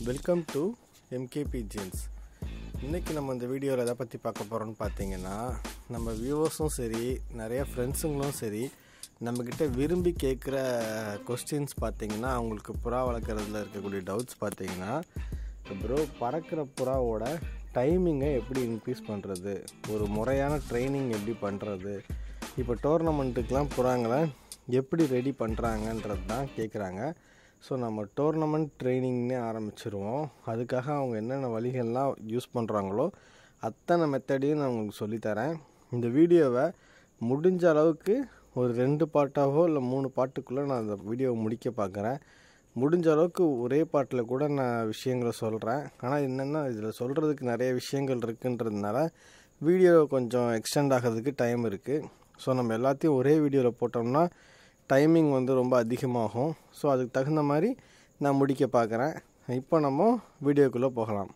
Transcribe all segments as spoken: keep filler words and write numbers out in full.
Welcome to MK pigeons. இன்றைக்கி நம்ம இந்த வீடியோவில் எதை பற்றி பார்க்க போகிறோன்னு பார்த்தீங்கன்னா, நம்ம வியூவர்ஸும் சரி, நிறைய ஃப்ரெண்ட்ஸுங்களும் சரி, நம்மக்கிட்ட விரும்பி கேட்குற கொஸ்டின்ஸ் பார்த்திங்கன்னா, அவங்களுக்கு புறா வளர்க்குறதுல இருக்கக்கூடிய டவுட்ஸ் பார்த்திங்கன்னா, ப்ரோ பறக்கிற புறாவோட டைமிங்கை எப்படி இன்க்ரீஸ் பண்ணுறது, ஒரு முறையான ட்ரைனிங் எப்படி பண்ணுறது, இப்போ டோர்னமெண்ட்டுக்கெலாம் புறாங்களை எப்படி ரெடி பண்ணுறாங்கன்றது தான் கேட்குறாங்க. ஸோ நம்ம டோர்னமெண்ட் ட்ரைனிங்னே ஆரம்பிச்சிருவோம். அதுக்காக அவங்க என்னென்ன வழிகள்லாம் யூஸ் பண்ணுறாங்களோ அத்தனை மெத்தடையும் நான் உங்களுக்கு சொல்லித்தரேன். இந்த வீடியோவை முடிஞ்ச அளவுக்கு ஒரு ரெண்டு பாட்டாவோ இல்லை மூணு பாட்டுக்குள்ளே நான் அந்த வீடியோவை முடிக்க பார்க்குறேன். முடிஞ்ச அளவுக்கு ஒரே பாட்டில் கூட நான் விஷயங்களை சொல்கிறேன். ஆனால் என்னென்னா இதில் சொல்கிறதுக்கு நிறைய விஷயங்கள் இருக்குன்றதுனால வீடியோ கொஞ்சம் எக்ஸ்டெண்ட் ஆகிறதுக்கு டைம் இருக்குது. ஸோ நம்ம எல்லாத்தையும் ஒரே வீடியோவில் போட்டோம்னா டைமிங் வந்து ரொம்ப அதிகமாகும். ஸோ அதுக்கு தகுந்த மாதிரி நான் முடிக்க பார்க்குறேன். இப்போ நம்ம வீடியோக்குள்ளே போகலாம்.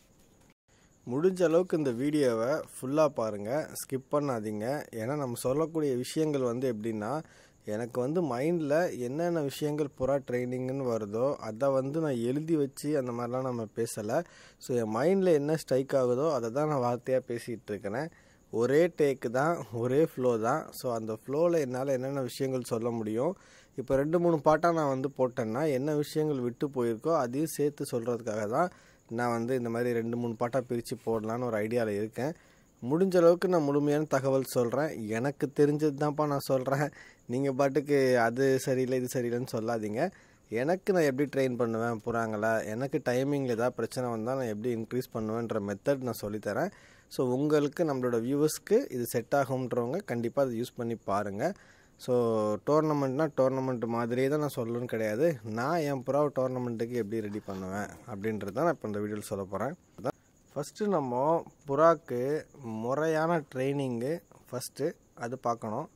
முடிஞ்ச அளவுக்கு இந்த வீடியோவை ஃபுல்லாக பாருங்கள், ஸ்கிப் பண்ணாதீங்க. ஏன்னா நம்ம சொல்லக்கூடிய விஷயங்கள் வந்து எப்படின்னா, எனக்கு வந்து மைண்டில் என்னென்ன விஷயங்கள் புறா ட்ரைனிங்னு வருதோ அதை வந்து நான் எழுதி வச்சு அந்த மாதிரிலாம் நம்ம பேசலை. ஸோ என் மைண்டில் என்ன ஸ்ட்ரைக் ஆகுதோ அதை தான் நான் வார்த்தையாக பேசிகிட்டு இருக்கிறேன். ஒரே டேக்கு தான், ஒரே ஃப்ளோ தான். ஸோ அந்த ஃப்ளோவில் என்னால் என்னென்ன விஷயங்கள் சொல்ல முடியும், இப்போ ரெண்டு மூணு பாட்டாக நான் வந்து போட்டேன்னா என்ன விஷயங்கள் விட்டு போயிருக்கோ அதையும் சேர்த்து சொல்கிறதுக்காக தான் நான் வந்து இந்த மாதிரி ரெண்டு மூணு பாட்டாக பிரித்து போடலான்னு ஒரு ஐடியாவில் இருக்கேன். முடிஞ்ச அளவுக்கு நான் முழுமையான தகவல் சொல்கிறேன். எனக்கு தெரிஞ்சது தான்ப்பா நான் சொல்கிறேன். நீங்கள் பாட்டுக்கு அது சரியில்லை இது சரியில்லைன்னு சொல்லாதீங்க. எனக்கு நான் எப்படி ட்ரெயின் பண்ணுவேன் புறாங்களை, எனக்கு டைமிங்கில் ஏதாவது பிரச்சனை வந்தால் நான் எப்படி இன்க்ரீஸ் பண்ணுவேன்ற மெத்தட் நான் சொல்லித்தரேன். ஸோ உங்களுக்கு நம்மளோட வியூவர்ஸ்க்கு இது செட் ஆகும்ன்றவங்க கண்டிப்பாக அதை யூஸ் பண்ணி பாருங்கள். ஸோ டோர்னமெண்ட்னால் டோர்னமெண்ட் மாதிரியே தான் நான் சொல்லணும்னு கிடையாது. நான் என் புறாவை டோர்னமெண்ட்டுக்கு எப்படி ரெடி பண்ணுவேன் அப்படின்றது தான் நான் இப்போ இந்த வீடியோவில் சொல்ல போகிறேன். ஃபஸ்ட்டு நம்ம புறாக்கு முறையான ட்ரைனிங்கு ஃபஸ்ட்டு அது பார்க்கணும்.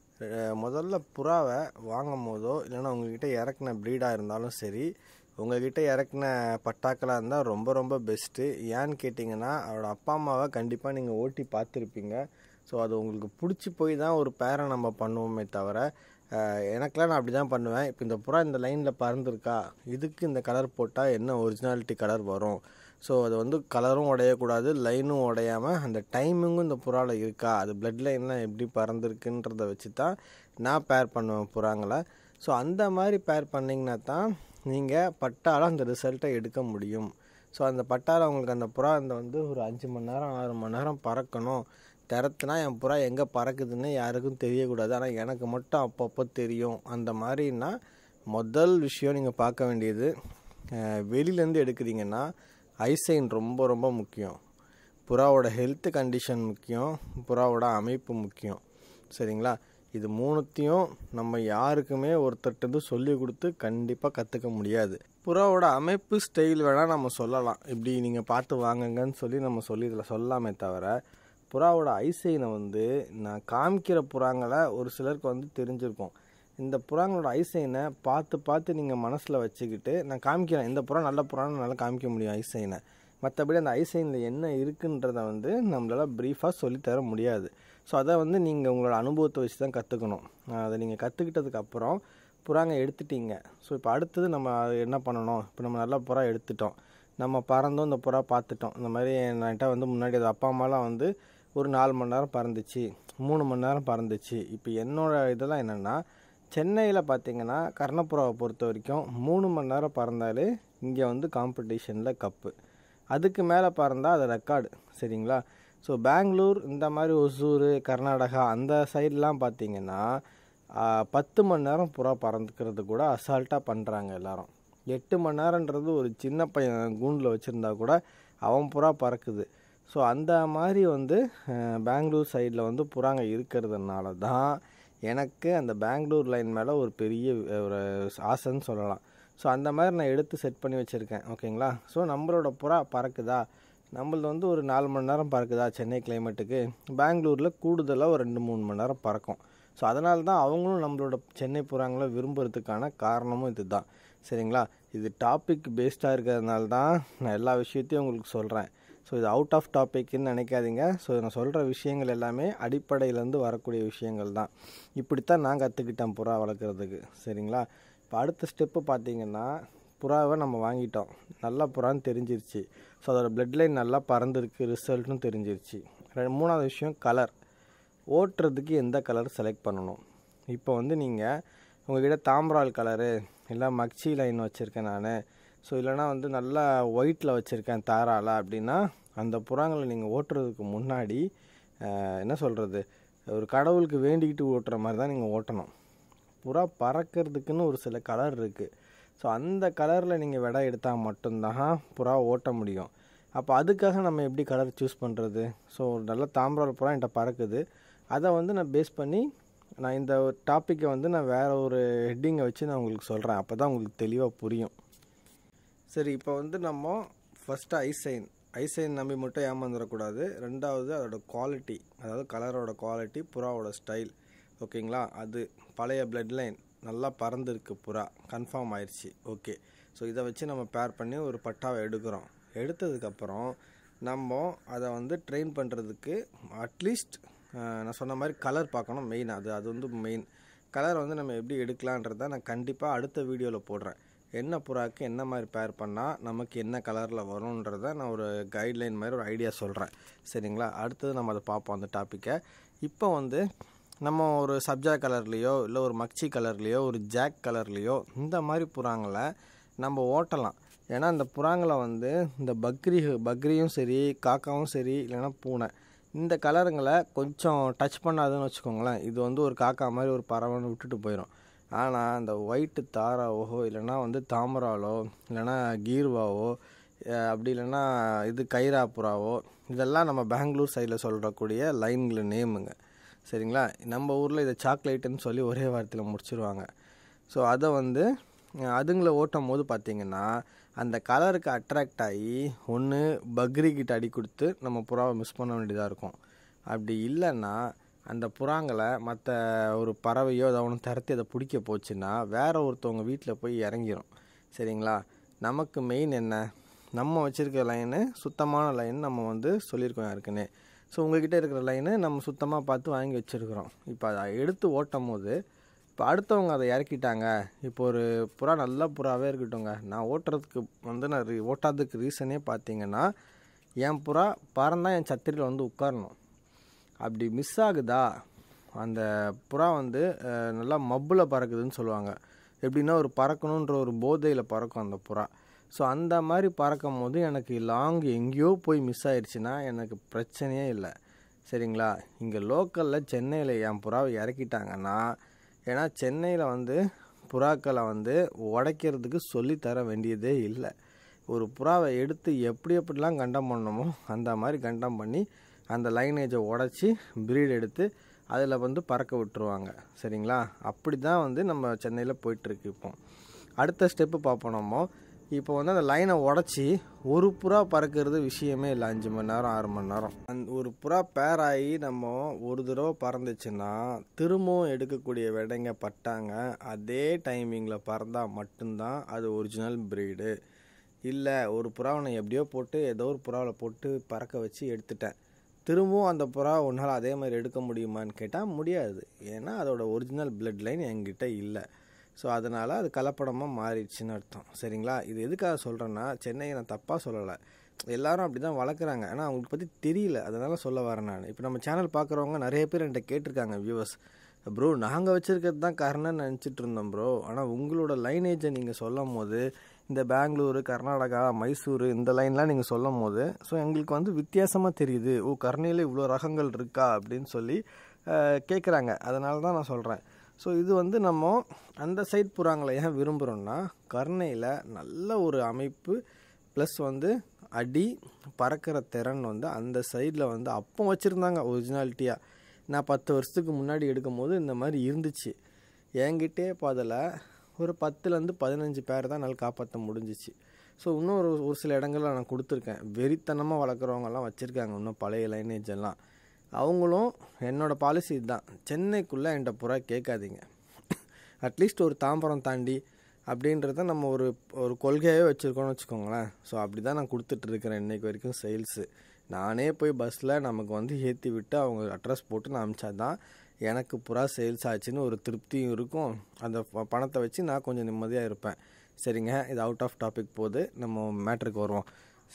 முதல்ல புறாவை வாங்கும் போதோ இல்லைன்னா உங்கள்கிட்ட இறக்குன ப்ரீடாக இருந்தாலும் சரி, உங்கள்கிட்ட இறக்குன பட்டாக்களாக இருந்தால் ரொம்ப ரொம்ப பெஸ்ட்டு. ஏன்னு கேட்டிங்கன்னா, அவரோட அப்பா அம்மாவை கண்டிப்பாக நீங்கள் ஓட்டி பார்த்துருப்பீங்க. ஸோ அது உங்களுக்கு பிடிச்சி போய் தான் ஒரு பேரை நம்ம பண்ணுவோமே தவிர, எனக்கெலாம் நான் அப்படி தான் பண்ணுவேன். இப்போ இந்த புறா இந்த லைனில் பறந்துருக்கா, இதுக்கு இந்த கலர் போட்டால் என்ன ஒரிஜினாலிட்டி கலர் வரும், ஸோ அது வந்து கலரும் உடையக்கூடாது, லைனும் உடையாமல் அந்த டைமிங்கும் இந்த புறாவில் இருக்கா, அது பிளட் லைன்லாம் எப்படி பறந்துருக்குன்றதை வச்சு தான் நான் பேர் பண்ணுவேன் புறாங்களை. ஸோ அந்த மாதிரி பேர் பண்ணிங்கன்னா தான் நீங்கள் பட்டால் அந்த ரிசல்ட்டை எடுக்க முடியும். ஸோ அந்த பட்டால் உங்களுக்கு அந்த புறா அந்த வந்து ஒரு அஞ்சு மணி நேரம் ஆறு மணி நேரம் பறக்கணும். திறத்துனா என் புறா எங்கே பறக்குதுன்னு யாருக்கும் தெரியக்கூடாது, ஆனால் எனக்கு மட்டும் அப்பப்போ தெரியும். அந்த மாதிரின்னா முதல் விஷயம் நீங்கள் பார்க்க வேண்டியது, வெளியிலேருந்து எடுக்கிறீங்கன்னா ஐசைன் ரொம்ப ரொம்ப முக்கியம். புறாவோட ஹெல்த் கண்டிஷன் முக்கியம், புறாவோட அமைப்பு முக்கியம். சரிங்களா? இது மூணுத்தையும் நம்ம யாருக்குமே ஒருத்தர்கிட்ட சொல்லி கொடுத்து கண்டிப்பாக கற்றுக்க முடியாது. புறாவோட அமைப்பு ஸ்டைல் வேணால் நம்ம சொல்லலாம், இப்படி நீங்கள் பார்த்து வாங்குங்கன்னு சொல்லி நம்ம சொல்லி இதில் சொல்லாமே தவிர, புறாவோட ஐசைனை வந்து நான் காமிக்கிற புறாங்களை ஒரு சிலருக்கு வந்து தெரிஞ்சிருக்கும். இந்த புறாங்களோட ஐசைனை பார்த்து பார்த்து நீங்கள் மனசில் வச்சுக்கிட்டு நான் காமிக்கிறேன், இந்த புறா நல்ல புறான்னு நல்லா காமிக்க முடியும் ஐசைனை. மற்றபடி அந்த ஐசைனில் என்ன இருக்குன்றதை வந்து நம்மளால் ப்ரீஃபாக சொல்லித்தர முடியாது. ஸோ அதை வந்து நீங்கள் உங்களோட அனுபவத்தை வச்சு தான் கற்றுக்கணும். அதை நீங்கள் கற்றுக்கிட்டதுக்கப்புறம் புறாங்க எடுத்துட்டீங்க. ஸோ இப்போ அடுத்தது நம்ம என்ன பண்ணணும், இப்போ நம்ம நல்லா புறா எடுத்துட்டோம், நம்ம பறந்தோம், இந்த புறா பார்த்துட்டோம். இந்த மாதிரி என்கிட்ட வந்து முன்னாடி அது அப்பா அம்மாலாம் வந்து ஒரு நாலு மணி நேரம் பறந்துச்சு, மூணு மணி நேரம் பறந்துச்சு. இப்போ என்னோடய இதெல்லாம் என்னென்னா, சென்னையில் பார்த்திங்கன்னா கர்ணப்புறாவை பொறுத்த வரைக்கும் மூணு மணி நேரம் பறந்தாலே இங்கே வந்து காம்படிஷனில் கப்பு, அதுக்கு மேலே பறந்தால் அது ரெக்கார்டு. சரிங்களா? ஸோ பெங்களூர் இந்த மாதிரி ஒசூர் கர்நாடகா அந்த சைட்லாம் பார்த்திங்கன்னா பத்து மணி நேரம் புறா பறந்துக்கிறது கூட அசால்ட்டாக பண்ணுறாங்க எல்லாரும். எட்டு மணி நேரன்றது ஒரு சின்ன பையன் கூண்டில் வச்சுருந்தா கூட அவன் புறா பறக்குது. ஸோ அந்த மாதிரி வந்து பெங்களூர் சைடில் வந்து புறாங்க இருக்கிறதுனால தான் எனக்கு அந்த பெங்களூர் லைன் மேலே ஒரு பெரிய ஒரு ஆசைன்னு சொல்லலாம். ஸோ அந்த மாதிரி நான் எடுத்து செட் பண்ணி வச்சுருக்கேன். ஓகேங்களா? ஸோ நம்மளோட புறா பறக்குதா, நம்மளது வந்து ஒரு நாலு மணி நேரம் பறக்குதா சென்னை கிளைமேட்டுக்கு, பெங்களூரில் கூடுதலாக ஒரு ரெண்டு மூணு மணி நேரம் பறக்கும். ஸோ அதனால தான் அவங்களும் நம்மளோட சென்னை புறாங்களை விரும்புறதுக்கான காரணமும் இது தான். சரிங்களா? இது டாபிக் பேஸ்டாக இருக்கிறதுனால தான் நான் எல்லா விஷயத்தையும் உங்களுக்கு சொல்கிறேன். ஸோ இது அவுட் ஆஃப் டாபிக்னு நினைக்காதீங்க. ஸோ நான் சொல்கிற விஷயங்கள் எல்லாமே அடிப்படையிலேருந்து வரக்கூடிய விஷயங்கள் தான். இப்படித்தான் நான் கற்றுக்கிட்டேன் புறா வளர்க்குறதுக்கு. சரிங்களா? இப்போ அடுத்த ஸ்டெப்பு பார்த்திங்கன்னா, புறாவை நம்ம வாங்கிட்டோம், நல்ல புறான்னு தெரிஞ்சிருச்சு. ஸோ அதோட பிளட் லைன் நல்லா பறந்துருக்கு, ரிசல்ட்டும் தெரிஞ்சிருச்சு. மூணாவது விஷயம் கலர். ஓட்டுறதுக்கு எந்த கலர் செலக்ட் பண்ணணும். இப்போ வந்து நீங்கள் உங்கள்கிட்ட தாம்பரால் கலரு இல்லை மக்சி லைன் வச்சுருக்கேன் நான், ஸோ இல்லைனா வந்து நல்லா ஒயிட்டில் வச்சுருக்கேன் தாராளா அப்படின்னா, அந்த புறாங்களை நீங்கள் ஓட்டுறதுக்கு முன்னாடி என்ன சொல்கிறது, ஒரு கடவுளுக்கு வேண்டிக்கிட்டு ஓட்டுற மாதிரி தான் நீங்கள் ஓட்டணும். புறா பறக்கிறதுக்குன்னு ஒரு சில கலர் இருக்குது. ஸோ அந்த கலரில் நீங்கள் விடை எடுத்தால் மட்டும்தான் புறா ஓட்ட முடியும். அப்போ அதுக்காக நம்ம எப்படி கலர் சூஸ் பண்ணுறது? ஸோ நல்ல தாம்பரால் புறா என்கிட்ட பறக்குது, அதை வந்து நான் பேஸ் பண்ணி நான் இந்த டாப்பிக்கை வந்து நான் வேறு ஒரு ஹெட்டிங்கை வச்சு நான் உங்களுக்கு சொல்கிறேன். அப்போ தான் உங்களுக்கு தெளிவாக புரியும். சரி, இப்போ வந்து நம்ம ஃபஸ்ட்டு ஐசைன் ஐசைன் நம்பி மட்டும் ஏமாந்துடக்கூடாது. ரெண்டாவது அதோட குவாலிட்டி, அதாவது கலரோட குவாலிட்டி, புறாவோட ஸ்டைல். ஓகேங்களா? அது பழைய பிளட் லைன் நல்லா பறந்துருக்கு, புறா கன்ஃபார்ம் ஆயிடுச்சு. ஓகே, ஸோ இதை வச்சு நம்ம பேர் பண்ணி ஒரு பட்டாவை எடுக்கிறோம். எடுத்ததுக்கப்புறம் நம்ம அதை வந்து ட்ரெயின் பண்ணுறதுக்கு அட்லீஸ்ட் நான் சொன்ன மாதிரி கலர் பார்க்கணும் மெயின். அது அது வந்து மெயின். கலர் வந்து நம்ம எப்படி எடுக்கலான்றதை நான் கண்டிப்பாக அடுத்த வீடியோவில் போடுறேன். என்ன புறாக்கு என்ன மாதிரி பேர் பண்ணால் நமக்கு என்ன கலரில் வரும்ன்றதை நான் ஒரு கைட்லைன் மாதிரி ஒரு ஐடியா சொல்கிறேன். சரிங்களா? அடுத்தது நம்ம அதை பார்ப்போம் அந்த டாப்பிக்கை. இப்போ வந்து நம்ம ஒரு சப்ஜா கலர்லேயோ இல்லை ஒரு மக்சி கலர்லேயோ ஒரு ஜாக் கலர்லேயோ இந்த மாதிரி புறாங்களை நம்ம ஓட்டலாம். ஏன்னா இந்த புறாங்களை வந்து இந்த பக்ரி பக்ரியும் சரி, காக்காவும் சரி, இல்லைன்னா பூனை, இந்த கலருங்களை கொஞ்சம் டச் பண்ணாதுன்னு வச்சுக்கோங்களேன், இது வந்து ஒரு காக்கா மாதிரி ஒரு பறவைன்னு விட்டுட்டு போயிடும். ஆனால் அந்த ஒயிட்டு தாராவோ இல்லைனா வந்து தாமராலோ இல்லைனா கீர்வாவோ அப்படி இல்லைன்னா இது கைரா புறாவோ, இதெல்லாம் நம்ம பெங்களூர் சைடில் சொல்கிறக்கூடிய லைன்கள் நேமுங்க. சரிங்களா? நம்ம ஊரில் இதை சாக்லேட்டுன்னு சொல்லி ஒரே வாரத்தில் முடிச்சிருவாங்க. ஸோ அதை வந்து அதுங்களை ஓட்டும் போது பார்த்திங்கன்னா அந்த கலருக்கு அட்ராக்ட் ஆகி ஒன்று பக்ரிக்கிட்ட அடி கொடுத்து நம்ம புறாவை மிஸ் பண்ண வேண்டியதாக இருக்கும். அப்படி இல்லைன்னா அந்த புறாங்களை மற்ற ஒரு பறவையோ அதை ஒன்று திறத்தி அதை பிடிக்க போச்சுன்னா வேறு ஒருத்தவங்க வீட்டில் போய் இறங்கிடும். சரிங்களா? நமக்கு மெயின் என்ன, நம்ம வச்சுருக்க லைனு சுத்தமான லைன் நம்ம வந்து சொல்லியிருக்கோம் யாருக்குன்னு. ஸோ உங்கள்கிட்ட இருக்கிற லைனு நம்ம சுத்தமாக பார்த்து வாங்கி வச்சுருக்குறோம். இப்போ அதை எடுத்து ஓட்டும் போது இப்போ அடுத்தவங்க அதை இறக்கிட்டாங்க. இப்போ ஒரு புறா நல்ல புறாவே இருக்கட்டும்ங்க, நான் ஓட்டுறதுக்கு வந்து நான் ரீ ஓட்டாததுக்கு ரீசனே பார்த்தீங்கன்னா, என் புறா பறந்தால் என் சத்திரியில் வந்து உட்காரணும். அப்படி மிஸ் ஆகுதா, அந்த புறா வந்து நல்லா மப்பில் பறக்குதுன்னு சொல்லுவாங்க. எப்படின்னா ஒரு பறக்கணுன்ற ஒரு போதையில் பறக்கும் அந்த புறா. ஸோ அந்த மாதிரி பறக்கும் போது எனக்கு லாங் எங்கேயோ போய் மிஸ் ஆயிடுச்சுன்னா எனக்கு பிரச்சனையே இல்லை. சரிங்களா? இங்கே லோக்கலில் சென்னையில் என் புறாவை இறக்கிட்டாங்கன்னா, ஏன்னா சென்னையில் வந்து புறாக்களை வந்து உடைக்கிறதுக்கு சொல்லித்தர வேண்டியதே இல்லை. ஒரு புறாவை எடுத்து எப்படி எப்படிலாம் கண்டம் பண்ணணுமோ அந்த மாதிரி கண்டம் பண்ணி அந்த லைனேஜை உடச்சி ப்ரீட் எடுத்து அதில் வந்து பறக்க விட்டுருவாங்க. சரிங்களா? அப்படி தான் வந்து நம்ம சென்னையில் போயிட்டுருக்கு. இப்போ அடுத்த ஸ்டெப்பு பார்ப்போம். நம்ம இப்போ வந்து அந்த லைனை உடச்சி ஒரு புறா பறக்கிறது விஷயமே இல்லை. அஞ்சு மணி நேரம் ஆறு மணி நேரம் அந் ஒரு புறா பேர் ஆகி நம்ம ஒரு தடவை பறந்துச்சுன்னா திரும்பவும் எடுக்கக்கூடிய விடைங்க பட்டாங்க அதே டைமிங்கில் பறந்தால் மட்டும்தான் அது ஒரிஜினல் ப்ரீடு. இல்லை ஒரு புறாவை நான் எப்படியோ போட்டு ஏதோ ஒரு புறாவில் போட்டு பறக்க வச்சு எடுத்துட்டேன், திரும்பவும் அந்த புறா ஒன்றால் அதே மாதிரி எடுக்க முடியுமான்னு கேட்டால் முடியாது. ஏன்னா அதோட ஒரிஜினல் பிளட் லைன் என்கிட்ட இல்லை. ஸோ அதனால் அது கலப்படமாக மாறிடுச்சுன்னு அர்த்தம். சரிங்களா? இது எதுக்காக சொல்கிறேன்னா, சென்னையை நான் தப்பாக சொல்லலை, எல்லோரும் அப்படி தான் வளர்க்குறாங்க, ஆனால் அவங்களுக்கு பற்றி தெரியல, அதனால் சொல்ல வரேன் நான். இப்போ நம்ம சேனல் பார்க்குறவங்க நிறைய பேர் என்கிட்ட கேட்டிருக்காங்க வியூவர்ஸ், ப்ரோ நாங்கள் வச்சுருக்கிறது தான் காரணம்னு நினச்சிட்டு இருந்தோம் ப்ரோ, ஆனால் உங்களோட லைனேஜை நீங்கள் சொல்லும் போது இந்த பெங்களூரு, கர்நாடகா, மைசூர் இந்த லைன்லாம் நீங்கள் சொல்லும் போது ஸோ எங்களுக்கு வந்து வித்தியாசமாக தெரியுது, ஓ கர்ணையில் இவ்வளோ ரகங்கள் இருக்கா அப்படின்னு சொல்லி கேட்குறாங்க. அதனால தான் நான் சொல்கிறேன். ஸோ இது வந்து நம்ம அந்த சைட் புறாங்களை ஏன் விரும்புகிறோன்னா, கர்ணையில் நல்ல ஒரு அமைப்பு ப்ளஸ் வந்து அடி பறக்கிற திறன் வந்து அந்த சைடில் வந்து அப்போ வச்சுருந்தாங்க ஒரிஜினாலிட்டியாக. நான் பத்து வருஷத்துக்கு முன்னாடி எடுக்கும் போது இந்த மாதிரி இருந்துச்சு. என்கிட்டே இப்போ அதில் ஒரு பத்துலேருந்து பதினஞ்சு பேர் தான் என்னால் காப்பாற்ற முடிஞ்சிச்சு. ஸோ இன்னும் ஒரு ஒரு சில இடங்களில் நான் கொடுத்துருக்கேன். வெறித்தனமாக வளர்க்குறவங்கலாம் வச்சுருக்காங்க இன்னும் பழைய லைனேஜ் எல்லாம். அவங்களும் என்னோடய பாலிசி இதுதான், சென்னைக்குள்ளே என்கிட்ட புறா கேட்காதீங்க, அட்லீஸ்ட் ஒரு தாம்பரம் தாண்டி அப்படின்றத நம்ம ஒரு ஒரு கொள்கையாகவே வச்சுருக்கோன்னு வச்சுக்கோங்களேன். ஸோ அப்படி தான் நான் கொடுத்துட்ருக்கிறேன் இன்றைக்கு வரைக்கும் சேல்ஸு. நானே போய் பஸ்ஸில் நமக்கு வந்து ஏற்றி விட்டு அவங்க அட்ரஸ் போட்டு நான் அனுப்பிச்சா தான் எனக்கு புறா சேல்ஸ் ஆச்சுன்னு ஒரு திருப்தியும் இருக்கும். அந்த பணத்தை வச்சு நான் கொஞ்சம் நிம்மதியாக இருப்பேன். சரிங்க, இது அவுட் ஆஃப் டாபிக் போகுது, நம்ம மேட்ருக்கு வருவோம்.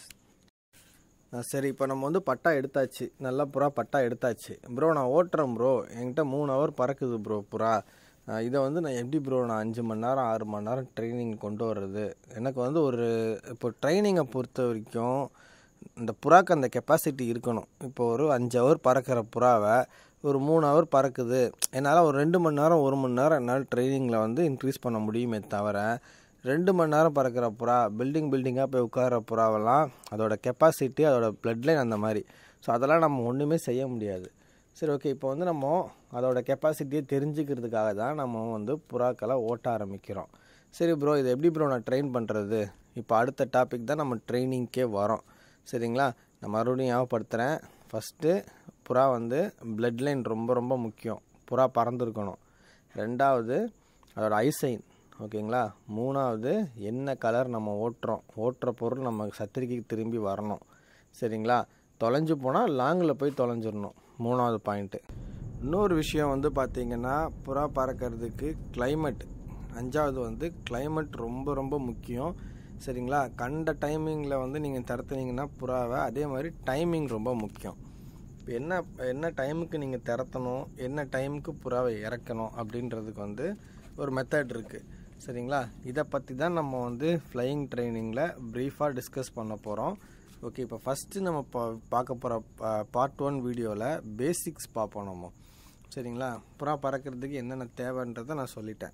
சரி, இப்போ நம்ம வந்து பட்டா எடுத்தாச்சு, நல்லா புறா பட்டா எடுத்தாச்சு. ப்ரோ நான் ஓட்டுறேன் ப்ரோ, என்கிட்ட மூணு ஹவர் பறக்குது ப்ரோ புறா. இதை வந்து நான் எப்படி ப்ரோ நான் அஞ்சு மணி நேரம் ஆறு மணி நேரம் ட்ரைனிங் கொண்டு வர்றது? எனக்கு வந்து ஒரு இப்போ ட்ரைனிங்கை பொறுத்த வரைக்கும் இந்த புறாக்கு அந்த கெப்பாசிட்டி இருக்கணும். இப்போ ஒரு அஞ்சு ஹவர் பறக்கிற புறாவை ஒரு மூணு ஹவர் பறக்குது, என்னால் ஒரு ரெண்டு மணி நேரம் ஒரு மணி நேரம் என்னால் ட்ரைனிங்கில் வந்து இன்க்ரீஸ் பண்ண முடியுமே தவிர, ரெண்டு மணி நேரம் பறக்கிற புறா பில்டிங் பில்டிங்காக போய் உட்கார புறாவெல்லாம் அதோட கெப்பாசிட்டி அதோட பிளட் லைன் அந்த மாதிரி. ஸோ அதெல்லாம் நம்ம ஒன்றுமே செய்ய முடியாது. சரி, ஓகே. இப்போ வந்து நம்ம அதோட கெப்பாசிட்டியை தெரிஞ்சுக்கிறதுக்காக தான் நம்ம வந்து புறாக்களை ஓட்ட ஆரம்பிக்கிறோம். சரி ப்ரோ, இது எப்படி ப்ரோ நான் ட்ரெயின் பண்ணுறது? இப்போ அடுத்த டாபிக் தான் நம்ம ட்ரைனிங்க்கே வரோம். சரிங்களா, நான் மறுபடியும் ஞாபகப்படுத்துகிறேன். ஃபஸ்ட்டு புறா வந்து பிளட் லைன் ரொம்ப ரொம்ப முக்கியம், புறா பறந்துருக்கணும். ரெண்டாவது அதோட ஐசைன், ஓகேங்களா. மூணாவது என்ன கலர் நம்ம ஓட்டுறோம், ஓட்டுற பொருள் நம்ம சத்திரிக்கு திரும்பி வரணும். சரிங்களா, தொலைஞ்சு போனால் லாங்கில் போய் தொலைஞ்சிடணும். மூணாவது பாயிண்ட்டு. இன்னொரு விஷயம் வந்து பார்த்திங்கன்னா, புறா பறக்கிறதுக்கு கிளைமேட், அஞ்சாவது வந்து கிளைமேட் ரொம்ப ரொம்ப முக்கியம். சரிங்களா, கண்ட டைமிங்கில் வந்து நீங்கள் திறத்துனீங்கன்னா புறாவை, அதே மாதிரி டைமிங் ரொம்ப முக்கியம். இப்போ என்ன என்ன டைமுக்கு நீங்கள் திறத்தணும், என்ன டைமுக்கு புறாவை இறக்கணும் அப்படின்றதுக்கு வந்து ஒரு மெத்தட் இருக்குது. சரிங்களா, இதை பற்றி தான் நம்ம வந்து ஃப்ளையிங் ட்ரைனிங்கில் ப்ரீஃபாக டிஸ்கஸ் பண்ண போகிறோம். ஓகே, இப்போ ஃபஸ்ட்டு நம்ம பா பார்க்க போகிற பார்ட் ஒன் வீடியோவில் பேசிக்ஸ் பார்ப்போம் நம்ம. சரிங்களா, புறா பறக்கிறதுக்கு என்னென்ன தேவைன்றதை நான் சொல்லிட்டேன்.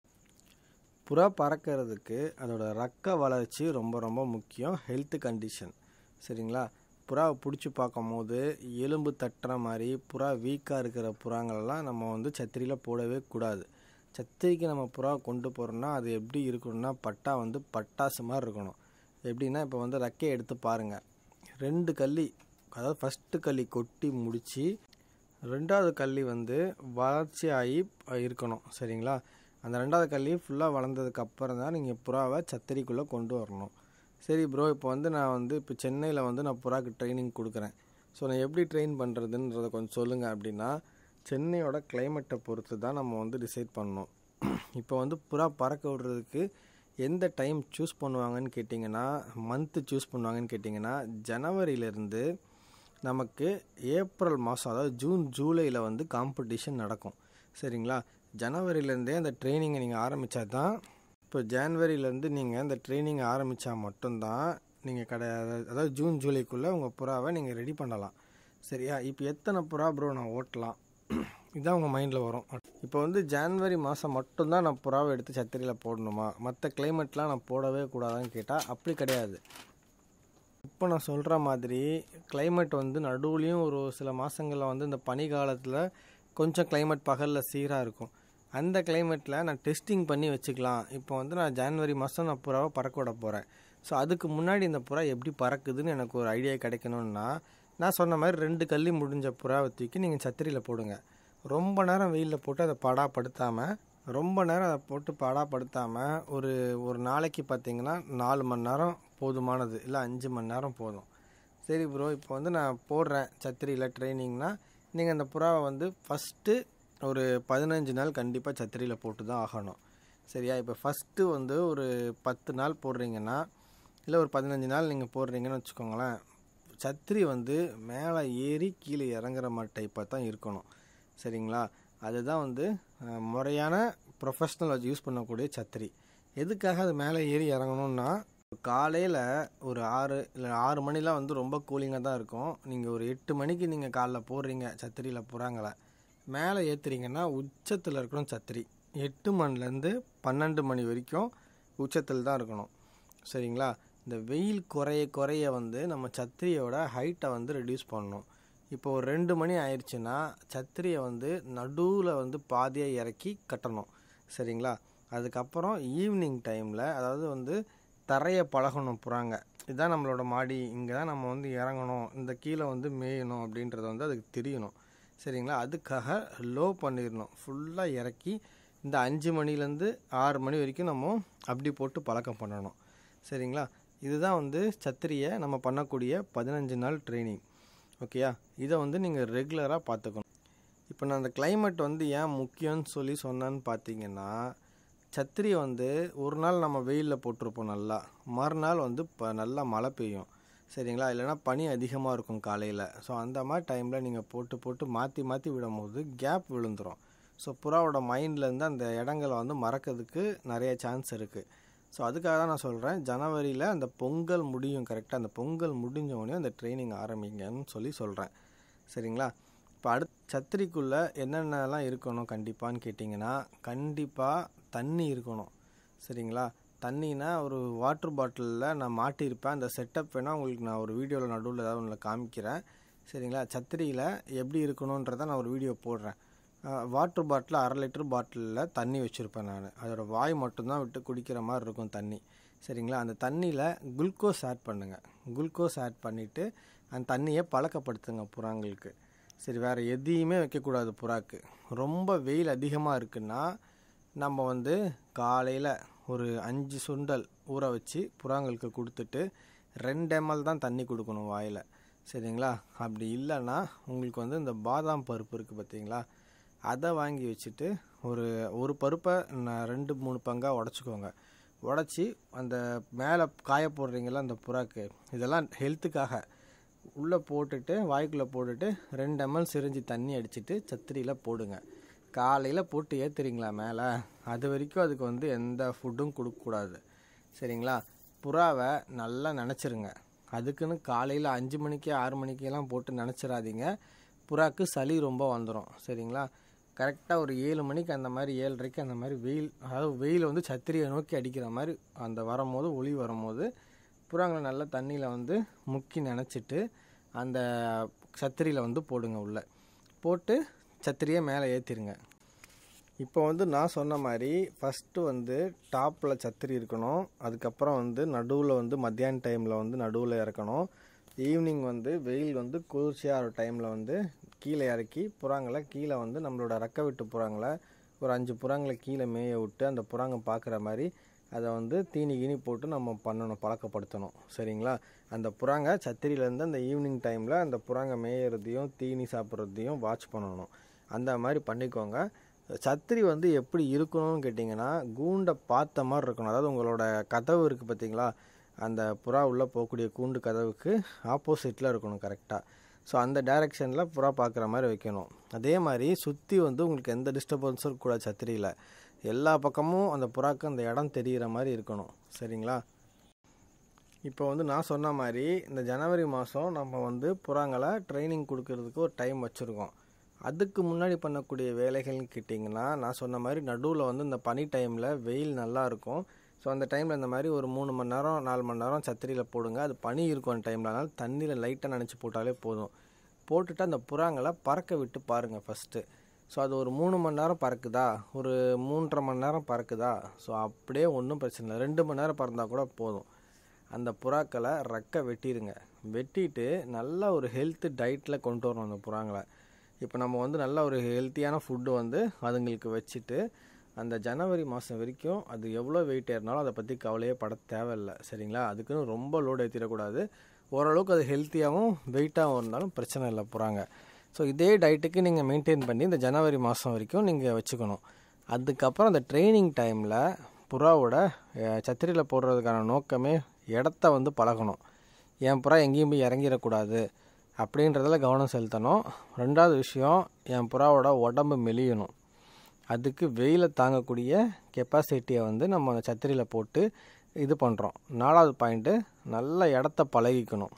புறா பறக்கிறதுக்கு அதோட ரக்க வளர்ச்சி ரொம்ப ரொம்ப முக்கியம், ஹெல்த் கண்டிஷன். சரிங்களா, புறாவை பிடிச்சி பார்க்கும் போது எலும்பு தட்டுற மாதிரி புறா வீக்காக இருக்கிற புறாங்களெல்லாம் நம்ம வந்து சத்திரியில் போடவே கூடாது. சத்திரிக்கு நம்ம புறா கொண்டு போகிறோம்னா அது எப்படி இருக்கணும்னா, பட்டா வந்து பட்டாசு மாதிரி இருக்கணும். எப்படின்னா, இப்போ வந்து ரெக்கையை எடுத்து பாருங்கள், ரெண்டு கள்ளி, அதாவது ஃபஸ்ட்டு கள்ளி கொட்டி முடித்து ரெண்டாவது கள்ளி வந்து வளர்ச்சி ஆகி இருக்கணும். சரிங்களா, அந்த ரெண்டாவது கள்ளி ஃபுல்லாக வளர்ந்ததுக்கு அப்புறம் தான் நீங்கள் புறாவை சத்திரிக்குள்ளே கொண்டு வரணும். சரி ப்ரோ, இப்போ வந்து நான் வந்து இப்போ சென்னையில் வந்து நான் புறாக்கு ட்ரைனிங் கொடுக்குறேன். ஸோ நான் எப்படி ட்ரெயின் பண்ணுறதுன்றதை கொஞ்சம் சொல்லுங்கள் அப்படின்னா, சென்னையோட கிளைமேட்டை பொறுத்து தான் நம்ம வந்து டிசைட் பண்ணணும். இப்போ வந்து புறா பறக்க விடுறதுக்கு எந்த டைம் சூஸ் பண்ணுவாங்கன்னு கேட்டிங்கன்னா, மந்த்து சூஸ் பண்ணுவாங்கன்னு கேட்டிங்கன்னா, ஜனவரியிலேருந்து நமக்கு ஏப்ரல் மாதம், அதாவது ஜூன் ஜூலையில் வந்து காம்படிஷன் நடக்கும். சரிங்களா, ஜனவரியிலேருந்தே அந்த ட்ரைனிங்கை நீங்கள் ஆரம்பித்தா தான், இப்போ ஜான்வரியிலேருந்து நீங்கள் அந்த ட்ரைனிங்கை ஆரம்பித்தா மட்டும்தான் நீங்கள் கடை, அதாவது ஜூன் ஜூலைக்குள்ளே உங்கள் புறாவை நீங்கள் ரெடி பண்ணலாம். சரியா, இப்போ எத்தனை புறா ப்ரோ நான் ஓட்டலாம், இதுதான் உங்கள் மைண்டில் வரும். இப்போ வந்து ஜான்வரி மாதம் மட்டும்தான் நான் புறாவை எடுத்து சத்திரியில் போடணுமா, மற்ற கிளைமேட்லாம் நான் போடவே கூடாதான்னு கேட்டால் அப்படி கிடையாது. இப்போ நான் சொல்கிற மாதிரி கிளைமேட் வந்து நடுவுலையும் ஒரு சில மாதங்களில் வந்து இந்த பனி காலத்தில் கொஞ்சம் கிளைமேட் பகலில் சீராக இருக்கும். அந்த கிளைமேட்டில் நான் டெஸ்டிங் பண்ணி வச்சுக்கலாம். இப்போ வந்து நான் ஜான்வரி மாதம் நான் புறாவை பறக்க விட போகிறேன். ஸோ அதுக்கு முன்னாடி இந்த புறா எப்படி பறக்குதுன்னு எனக்கு ஒரு ஐடியா கிடைக்கணுன்னா, நான் சொன்ன மாதிரி ரெண்டு கள்ளி முடிஞ்ச புறாவை தூக்கி நீங்கள் சத்திரியில் போடுங்க. ரொம்ப நேரம் வெயிலில் போட்டு அதை படாப்படுத்தாமல், ரொம்ப நேரம் அதை போட்டு படாப்படுத்தாமல் ஒரு ஒரு நாளைக்கு பார்த்திங்கன்னா நாலு மணி நேரம் போதுமானது, இல்லை அஞ்சு மணி நேரம் போதும். சரி ப்ரோ, இப்போ வந்து நான் போடுறேன் சத்திரியில் ட்ரைனிங்னால், நீங்கள் அந்த புறாவை வந்து ஃபஸ்ட்டு ஒரு பதினஞ்சு நாள் கண்டிப்பாக சத்திரியில் போட்டு தான் ஆகணும். சரியா, இப்போ ஃபஸ்ட்டு வந்து ஒரு பத்து நாள் போடுறீங்கன்னா, இல்லை ஒரு பதினஞ்சு நாள் நீங்கள் போடுறீங்கன்னு வச்சுக்கோங்களேன், சத்திரி வந்து மேலே ஏறி கீழே இறங்குற மாதிரி டைப்பாக தான் இருக்கணும். சரிங்களா, அதுதான் வந்து முறையான ப்ரொஃபஷ்னல் யூஸ் பண்ணக்கூடிய சத்திரி. எதுக்காக அது மேலே ஏறி இறங்கணுன்னா, காலையில் ஒரு ஆறு இல்லை ஆறு மணிலாம் வந்து ரொம்ப கூலிங்காக தான் இருக்கும். நீங்கள் ஒரு எட்டு மணிக்கு நீங்கள் காலைல போடுறீங்க சத்திரியில் புறாங்களை, மேலே ஏற்றுறீங்கன்னா உச்சத்தில் இருக்கணும் சத்திரி. எட்டு மணிலேருந்து பன்னெண்டு மணி வரைக்கும் உச்சத்தில் தான் இருக்கணும். சரிங்களா, இந்த வெயில் குறைய குறைய வந்து நம்ம சத்திரியோட ஹைட்டை வந்து ரெடியூஸ் பண்ணணும். இப்போ ஒரு ரெண்டு மணி ஆயிடுச்சுன்னா சத்திரியை வந்து நடுவில் வந்து பாதியாக இறக்கி கட்டணும். சரிங்களா, அதுக்கப்புறம் ஈவினிங் டைமில், அதாவது வந்து தரையை பழகணும் புறாங்க, இதுதான் நம்மளோட மாடி, இங்கே தான் நம்ம வந்து இறங்கணும், இந்த கீழே வந்து மேயணும் அப்படின்றத வந்து அதுக்கு தெரியணும். சரிங்களா, அதுக்காக லோ பண்ணிடணும், ஃபுல்லாக இறக்கி இந்த அஞ்சு மணிலேருந்து ஆறு மணி வரைக்கும் நம்ம அப்படி போட்டு பழக்கம் பண்ணணும். சரிங்களா, இதுதான் வந்து சத்திரியை நம்ம பண்ணக்கூடிய பதினஞ்சு நாள் ட்ரைனிங். ஓகேயா, இதை வந்து நீங்கள் ரெகுலராக பார்த்துக்கணும். இப்போ நான் அந்த கிளைமேட் வந்து ஏன் முக்கியம்னு சொல்லி சொன்னேன்னு பார்த்தீங்கன்னா, சத்திரி வந்து ஒரு நாள் நம்ம வெயிலில் போட்டிருப்போம், நல்லா மறுநாள் வந்து இப்போ நல்லா மழை பெய்யும் சரிங்களா, இல்லைனா பனி அதிகமாக இருக்கும் காலையில். ஸோ அந்த மாதிரி டைமில் நீங்கள் போட்டு போட்டு மாற்றி மாற்றி விடும் போது கேப் விழுந்துடும். ஸோ புறாவோட மைண்ட்லேருந்து அந்த இடங்களை வந்து மறக்கிறதுக்கு நிறைய சான்ஸ் இருக்குது. ஸோ அதுக்காக தான் நான் சொல்கிறேன், ஜனவரியில் அந்த பொங்கல் முடியும் கரெக்டாக, அந்த பொங்கல் முடிஞ்சோடனே அந்த ட்ரைனிங் ஆரம்பிங்கன்னு சொல்லி சொல்கிறேன் சரிங்களா. இப்போ அடுத்த சத்திரிக்குள்ளே என்னென்னலாம் இருக்கணும் கண்டிப்பான்னு கேட்டிங்கன்னா, கண்டிப்பாக தண்ணி இருக்கணும் சரிங்களா. தண்ணினா ஒரு வாட்டர் பாட்டிலில் நான் மாட்டியிருப்பேன், அந்த செட்டப் வேணால் உங்களுக்கு நான் ஒரு வீடியோவில் நடுவில் ஏதாவது ஒன்றில் காமிக்கிறேன் சரிங்களா. சத்திரியில் எப்படி இருக்கணுன்றதை நான் ஒரு வீடியோ போடுறேன். வாட்டர் பாட்டில் அரை லிட்டர் பாட்டிலில் தண்ணி வச்சுருப்பேன் நான், அதோடய வாய் மட்டும்தான் விட்டு குடிக்கிற மாதிரி இருக்கும் தண்ணி சரிங்களா. அந்த தண்ணியில் குளுக்கோஸ் ஆட் பண்ணுங்கள். குளுக்கோஸ் ஆட் பண்ணிவிட்டு அந்த தண்ணியை பழக்கப்படுத்துங்க புறாங்களுக்கு. சரி, வேறு எதையுமே வைக்கக்கூடாது புறாக்கு. ரொம்ப வெயில் அதிகமாக இருக்குன்னா நம்ம வந்து காலையில் ஒரு அஞ்சு சுண்டல் ஊற வச்சு புறாங்களுக்கு கொடுத்துட்டு ரெண்டு எம்எல் தான் தண்ணி கொடுக்கணும் வாயில் சரிங்களா. அப்படி இல்லைன்னா உங்களுக்கு வந்து இந்த பாதாம் பருப்பு இருக்குது பார்த்தீங்களா, அதை வாங்கி வச்சுட்டு ஒரு ஒரு பருப்பை ரெண்டு மூணு பங்காக உடச்சிக்கோங்க. உடச்சி அந்த மேலே காய போடுறீங்களா அந்த புறாக்கு, இதெல்லாம் ஹெல்த்துக்காக உள்ளே போட்டுட்டு வாய்க்குள்ளே போட்டுட்டு ரெண்டு எம்எல் சிரிஞ்சு தண்ணி அடிச்சுட்டு சத்திரியில் போடுங்க. காலையில் போட்டு ஏற்றுறீங்களா மேலே, அது வரைக்கும் அதுக்கு வந்து எந்த ஃபுட்டும் கொடுக்கக்கூடாது சரிங்களா. புறாவை நல்லா நினச்சிருங்க. அதுக்குன்னு காலையில் அஞ்சு மணிக்கு ஆறு மணிக்கெல்லாம் போட்டு நினச்சிடாதீங்க, புறாக்கு சளி ரொம்ப வந்துடும் சரிங்களா. கரெக்டாக ஒரு ஏழு மணிக்கு அந்த மாதிரி ஏழரைக்கு அந்த மாதிரி வெயில், அதாவது வெயில் வந்து சத்திரியை நோக்கி அடிக்கிற மாதிரி அந்த வரும்போது ஒளி வரும்போது புறாங்களை நல்லா தண்ணியில் வந்து முக்கி நினச்சிட்டு அந்த சத்திரியில் வந்து போடுங்க. உள்ளே போட்டு சத்திரியை மேலே ஏற்றிருங்க. இப்போ வந்து நான் சொன்ன மாதிரி ஃபஸ்ட்டு வந்து டாப்பில் சத்திரி இருக்கணும், அதுக்கப்புறம் வந்து நடுவில் வந்து மத்தியான டைமில் வந்து நடுவில் இறக்கணும். ஈவினிங் வந்து வெயில் வந்து குளிர்ச்சியாக டைமில் வந்து கீழே இறக்கி புறாங்களை கீழே வந்து நம்மளோட ரெக்க விட்டு புறாங்களை ஒரு அஞ்சு புறாங்களை கீழே மேய விட்டு அந்த புறாங்க பார்க்குற மாதிரி அதை வந்து தீனி கீனி போட்டு நம்ம பண்ணணும், பழக்கப்படுத்தணும் சரிங்களா. அந்த புறாங்க சத்திரியிலேருந்து அந்த ஈவினிங் டைமில் அந்த புறாங்க மேயறதையும் தீனி சாப்பிட்றதையும் வாட்ச் பண்ணணும். அந்த மாதிரி பண்ணிக்கோங்க. சத்திரி வந்து எப்படி இருக்கணும்னு கேட்டிங்கன்னா, கூண்டை பார்த்த மாதிரி இருக்கணும். அதாவது உங்களோட கதவு இருக்குது பார்த்தீங்களா, அந்த புறா உள்ளே போகக்கூடிய கூண்டு கதவுக்கு ஆப்போசிட்டில் இருக்கணும் கரெக்டாக. ஸோ அந்த டைரெக்ஷனில் புறா பார்க்குற மாதிரி வைக்கணும். அதே மாதிரி சுற்றி வந்து உங்களுக்கு எந்த டிஸ்டர்பன்ஸும் இருக்கக்கூடாது சத்திரியில். எல்லா பக்கமும் அந்த புறாக்கு அந்த இடம் தெரிகிற மாதிரி இருக்கணும் சரிங்களா. இப்போ வந்து நான் சொன்ன மாதிரி இந்த ஜனவரி மாதம் நம்ம வந்து புறாங்களை ட்ரைனிங் கொடுக்கறதுக்கு ஒரு டைம் வச்சுருக்கோம். அதுக்கு முன்னாடி பண்ணக்கூடிய வேலைகள்னு கேட்டிங்கன்னா, நான் சொன்ன மாதிரி நடுவில் வந்து இந்த பனி டைமில் வெயில் நல்லாயிருக்கும். ஸோ அந்த டைமில் இந்த மாதிரி ஒரு மூணு மணி நேரம் நாலு மணி நேரம் சத்திரியில் போடுங்க. அது பனி இருக்கும் அந்த டைமில், அதனால் தண்ணியில் லைட்டாக நினச்சி போட்டாலே போதும். போட்டுட்டு அந்த புறாங்களை பறக்க விட்டு பாருங்கள் ஃபஸ்ட்டு. ஸோ அது ஒரு மூணு மணி நேரம் பறக்குதா, ஒரு மூன்றரை மணி நேரம் பறக்குதா, ஸோ அப்படியே ஒன்றும் பிரச்சனை இல்லை, ரெண்டு மணி நேரம் பறந்தால் கூட போதும். அந்த புறாக்களை ரெக்கை வெட்டிடுங்க. வெட்டிட்டு நல்ல ஒரு ஹெல்த்து டயட்டில் கொண்டு வரணும் அந்த புறாங்களை. இப்போ நம்ம வந்து நல்ல ஒரு ஹெல்த்தியான ஃபுட்டு வந்து அதுங்களுக்கு வச்சுட்டு அந்த ஜனவரி மாதம் வரைக்கும் அது எவ்வளோ வெயிட் ஏறினாலும் அதை பற்றி கவலையே பட தேவையில்லை சரிங்களா. அதுக்குன்னு ரொம்ப லோடு ஏற்றிடக்கூடாது. ஓரளவுக்கு அது ஹெல்த்தியாகவும் வெயிட்டாகவும் இருந்தாலும் பிரச்சனை இல்லை புறாங்க. ஸோ இதே டயட்டுக்கு நீங்கள் மெயின்டைன் பண்ணி இந்த ஜனவரி மாதம் வரைக்கும் நீங்கள் வச்சுக்கணும். அதுக்கப்புறம் அந்த ட்ரைனிங் டைமில் புறாவோட சத்திரியில் போடுறதுக்கான நோக்கமே இடத்த வந்து பழகணும். என் புறா எங்கேயும் போய் இறங்கிடக்கூடாது அப்படின்றதில் கவனம் செலுத்தணும். ரெண்டாவது விஷயம், என் புறாவோட உடம்பு மெலியணும். அதுக்கு வெயிலை தாங்கக்கூடிய கெப்பாசிட்டியை வந்து நம்ம அந்த சத்திரியில் போட்டு இது பண்ணுறோம். நாலாவது பாயிண்ட்டு, நல்ல இடத்த பழகிக்கணும்.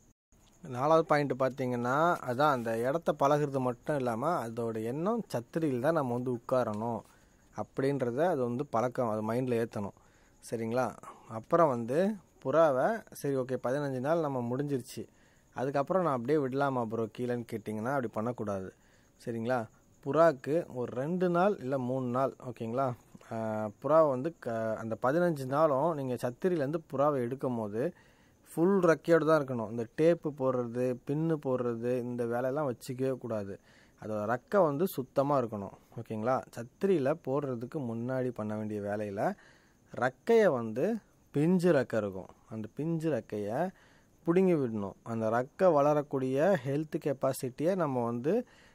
நாலாவது பாயிண்ட்டு பார்த்திங்கன்னா, அதான் அந்த இடத்த பழகிறது மட்டும் இல்லாமல் அதோட எண்ணம் சத்திரியில் தான் நம்ம வந்து உட்காரணும் அப்படின்றத அது வந்து பழக்கம், அது மைண்டில் ஏற்றணும் சரிங்களா. அப்புறம் வந்து புறாவை சரி ஓகே பதினஞ்சு நாள் நம்ம முடிஞ்சிருச்சு, அதுக்கப்புறம் நான் அப்படியே விடலாமா ப்ரோ கீழேன்னு கேட்டிங்கன்னா அப்படி பண்ணக்கூடாது சரிங்களா. புறாவுக்கு ஒரு ரெண்டு நாள் இல்லை மூணு நாள் ஓகேங்களா. புறாவை வந்து க அந்த பதினஞ்சு நாளும் நீங்கள் சத்திரிலேருந்து புறாவை எடுக்கும் போது ஃபுல் ரெக்கையோடு தான் இருக்கணும். இந்த டேப்பு போடுறது பின்னு போடுறது இந்த வேலையெல்லாம் வச்சுக்கவே கூடாது. அதோட ரெக்கை வந்து சுத்தமாக இருக்கணும் ஓகேங்களா. சத்திரியில் போடுறதுக்கு முன்னாடி பண்ண வேண்டிய வேலையில் ரெக்கையை வந்து பிஞ்சு ரெக்கை இருக்கும், அந்த பிஞ்சு ரெக்கையை பிடுங்கி விடணும். அந்த ரெக்கை வளரக்கூடிய ஹெல்த் கெப்பாசிட்டியை நம்ம வந்து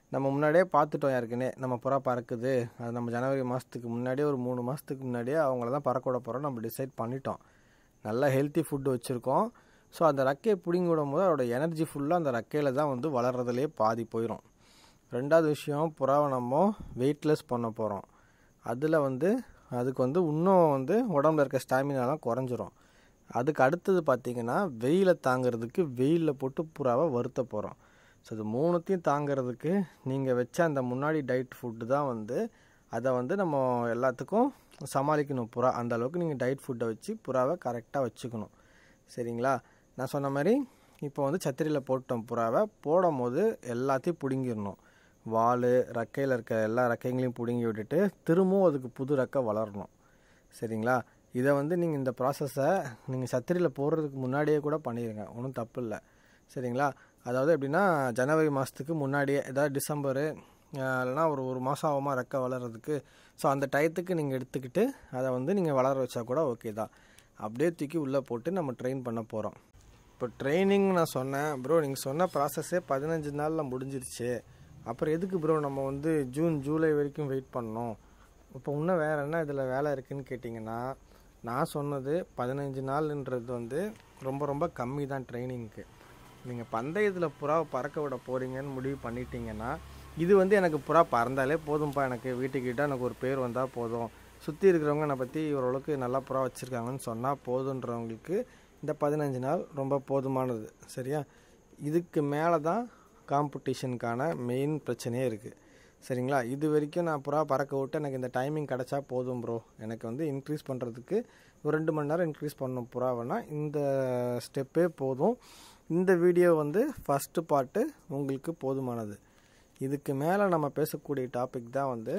நம்ம முன்னாடியே பார்த்துட்டோம் யாருக்குன்னே நம்ம புறா பறக்குது, அது நம்ம ஜனவரி மாதத்துக்கு முன்னாடியே ஒரு மூணு மாதத்துக்கு முன்னாடியே அவங்கள தான் பறக்க விட போகிறோம் நம்ம டிசைட் பண்ணிட்டோம். நல்லா ஹெல்த்தி ஃபுட்டு வச்சுருக்கோம். ஸோ அந்த ரெக்கையை பிடிங்கி விடும் போது அதோட எனர்ஜி ஃபுல்லாக அந்த ரெக்கையில் தான் வந்து வளர்கிறதுலே பாதி போயிடும். ரெண்டாவது விஷயம், புறாவை நம்ம வெயிட்லெஸ் பண்ண போகிறோம். அதில் வந்து அதுக்கு வந்து இன்னும் வந்து உடம்புல இருக்க ஸ்டாமினாலாம் குறைஞ்சிரும். அதுக்கு அடுத்தது பார்த்திங்கன்னா வெயிலை தாங்கிறதுக்கு வெயிலில் போட்டு புறாவை வருத்த போகிறோம். ஸோ இது மூணுத்தையும் தாங்கிறதுக்கு நீங்கள் வச்ச அந்த முன்னாடி டயட் ஃபுட்டு தான் வந்து அதை வந்து நம்ம எல்லாத்துக்கும் சமாளிக்கணும். புறா அந்த அளவுக்கு நீங்கள் டயட் ஃபுட்டை வச்சு புறாவை கரெக்டாக வச்சுக்கணும். சரிங்களா? நான் சொன்ன மாதிரி இப்போ வந்து சத்திரியில் போட்டோம். புறாவை போடும் போது எல்லாத்தையும் பிடுங்கிடணும். வால் ரெக்கையில் இருக்க எல்லா ரெக்கைங்களையும் பிடுங்கி விட்டுட்டு திரும்பவும் அதுக்கு புது ரெக்கை வளரணும். சரிங்களா? இதை வந்து நீங்கள் இந்த ப்ராசஸை நீங்கள் சத்திரியில் போடுறதுக்கு முன்னாடியே கூட பண்ணிடுங்க, ஒன்றும் தப்பு இல்லை. சரிங்களா? அதாவது எப்படின்னா ஜனவரி மாதத்துக்கு முன்னாடியே, ஏதாவது டிசம்பரு இல்லைனா ஒரு ஒரு மாதம் ஆகுமா ரெக்கை வளர்கிறதுக்கு. ஸோ அந்த டயத்துக்கு நீங்கள் எடுத்துக்கிட்டு அதை வந்து நீங்கள் வளர வச்சா கூட ஓகே தான். அப்படியே தூக்கி உள்ளே போட்டு நம்ம ட்ரெயின் பண்ண போகிறோம். இப்போ ட்ரைனிங் நான் சொன்னேன் ப்ரோ, நீங்கள் சொன்ன ப்ராசஸே பதினஞ்சு நாளில் முடிஞ்சிருச்சு, அப்புறம் எதுக்கு ப்ரோ நம்ம வந்து ஜூன் ஜூலை வரைக்கும் வெயிட் பண்ணோம், இப்போ இன்னும் வேறு என்ன இதில் வேலை இருக்குதுன்னு கேட்டிங்கன்னா, நான் சொன்னது பதினஞ்சு நாள்ன்றது வந்து ரொம்ப ரொம்ப கம்மி தான் ட்ரைனிங்க்கு. நீங்கள் பந்தயத்தில் புறாவை பறக்க விட போகிறீங்கன்னு முடிவு பண்ணிட்டீங்கன்னா, இது வந்து எனக்கு புறா பறந்தாலே போதும்ப்பா, எனக்கு வீட்டுக்கிட்ட எனக்கு ஒரு பேர் வந்தால் போதும், சுற்றி இருக்கிறவங்க என்னை பற்றி ஓரளவுக்கு நல்லா புறா வச்சுருக்காங்கன்னு சொன்னால் போதுன்றவங்களுக்கு இந்த பதினஞ்சு நாள் ரொம்ப போதுமானது. சரியா? இதுக்கு மேலே தான் காம்படிஷனுக்கான மெயின் பிரச்சனையே இருக்குது. சரிங்களா? இது வரைக்கும் நான் புறா பறக்க விட்டு எனக்கு இந்த டைமிங் கிடச்சா போதும் ப்ரோ, எனக்கு வந்து இன்க்ரீஸ் பண்ணுறதுக்கு ஒரு ரெண்டு மணி நேரம் இன்க்ரீஸ் பண்ணணும் புறாவைனா இந்த ஸ்டெப்பே போதும். இந்த வீடியோ வந்து ஃபஸ்ட்டு பார்ட்டு உங்களுக்கு போதுமானது. இதுக்கு மேலே நம்ம பேசக்கூடிய டாபிக் தான் வந்து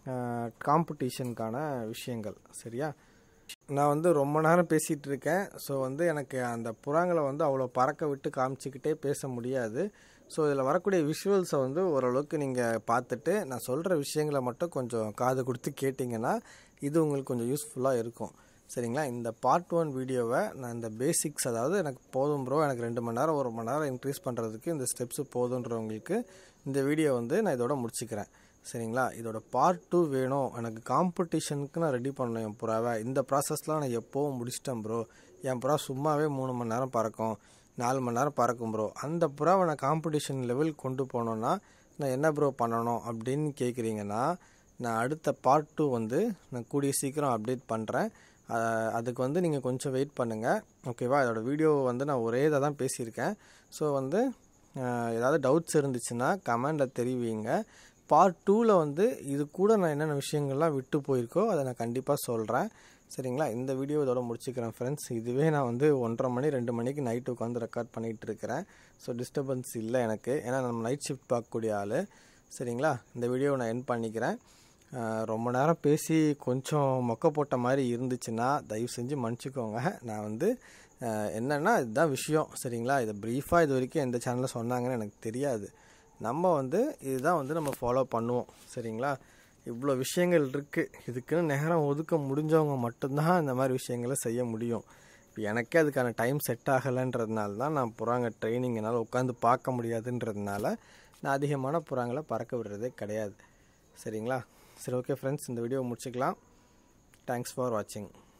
காம்படிஷனுக்கான விஷயங்கள். சரியா? நான் வந்து ரொம்ப நேரம் பேசிகிட்டு இருக்கேன். ஸோ வந்து எனக்கு அந்த புறாங்களை வந்து அவ்வளோ பறக்க விட்டு காமிச்சிக்கிட்டே பேச முடியாது. ஸோ இதில் வரக்கூடிய விஷுவல்ஸை வந்து ஓரளவுக்கு நீங்கள் பார்த்துட்டு நான் சொல்கிற விஷயங்களை மட்டும் கொஞ்சம் காது கொடுத்து கேட்டிங்கன்னா இது உங்களுக்கு கொஞ்சம் யூஸ்ஃபுல்லாக இருக்கும். சரிங்களா? இந்த பார்ட் ஒன் வீடியோவை நான் இந்த பேசிக்ஸ், அதாவது எனக்கு போதும் ப்ரோ, எனக்கு ரெண்டு மணி நேரம் ஒரு மணி நேரம் இன்க்ரீஸ் பண்ணுறதுக்கு இந்த ஸ்டெப்ஸு போதுன்றவங்களுக்கு இந்த வீடியோ வந்து நான் இதோட முடிச்சுக்கிறேன். சரிங்களா? இதோட பார்ட் டூ வேணும், எனக்கு காம்படிஷனுக்கு நான் ரெடி பண்ணணும் என் புறாவை, இந்த ப்ராசஸ்லாம் நான் எப்போவும் முடிச்சிட்டேன் ப்ரோ, என் புறா சும்மாவே மூணு மணி நேரம் பறக்கும், நாலு மணி நேரம் பறக்கும் ப்ரோ, அந்த புறாவை நான் காம்படிஷன் லெவல் கொண்டு போனோன்னா நான் என்ன ப்ரோ பண்ணணும் அப்படின்னு கேட்குறீங்கன்னா, நான் அடுத்த பார்ட் டூ வந்து நான் கூடிய சீக்கிரம் அப்டேட் பண்ணுறேன். அதுக்கு வந்து நீங்கள் கொஞ்சம் வெயிட் பண்ணுங்கள். ஓகேவா? இதோட வீடியோ வந்து நான் ஒரே இதை தான் பேசியிருக்கேன். ஸோ வந்து ஏதாவது டவுட்ஸ் இருந்துச்சுன்னா கமெண்டில் தெரிவிங்க. பார்ட் டூவில் வந்து இது கூட நான் என்னென்ன விஷயங்கள்லாம் விட்டு போயிருக்கோ அதை நான் கண்டிப்பாக சொல்கிறேன். சரிங்களா? இந்த வீடியோ இதோட முடிச்சுக்கிறேன் ஃப்ரெண்ட்ஸ். இதுவே நான் வந்து ஒன்றரை மணி ரெண்டு மணிக்கு நைட்டு உட்காந்து ரெக்கார்ட் பண்ணிகிட்டு இருக்கிறேன். ஸோ டிஸ்டர்பன்ஸ் இல்லை எனக்கு, ஏன்னா நம்ம நைட் ஷிஃப்ட் பார்க்கக்கூடிய ஆள். சரிங்களா? இந்த வீடியோவை நான் எண்ட் பண்ணிக்கிறேன். ரொம்ப நேரம் பேசி கொஞ்சம் மொக்க போட்ட மாதிரி இருந்துச்சுன்னா தயவு செஞ்சு மன்னிச்சிக்கோங்க. நான் வந்து என்னென்னா இதுதான் விஷயம். சரிங்களா? இதை ப்ரீஃபாக இது வரைக்கும் எந்த சேனலில் சொன்னாங்கன்னு எனக்கு தெரியாது. நம்ம வந்து இதுதான் வந்து நம்ம ஃபாலோ பண்ணுவோம். சரிங்களா? இவ்வளோ விஷயங்கள் இருக்குது, இதுக்குன்னு நேரம் ஒதுக்க முடிஞ்சவங்க மட்டும்தான் இந்த மாதிரி விஷயங்களை செய்ய முடியும். இப்போ எனக்கே அதுக்கான டைம் செட் ஆகலைன்றதுனால தான் நான் புறாங்க ட்ரைனிங் என்னால் உட்காந்து பார்க்க முடியாதுன்றதுனால நான் அதிகமான புறாங்களை பறக்க விடுறதே கிடையாது. சரிங்களா? சரி, ஓகே ஃப்ரெண்ட்ஸ், இந்த வீடியோ முடிச்சுக்கலாம். தேங்க்ஸ் ஃபார் வாட்சிங்.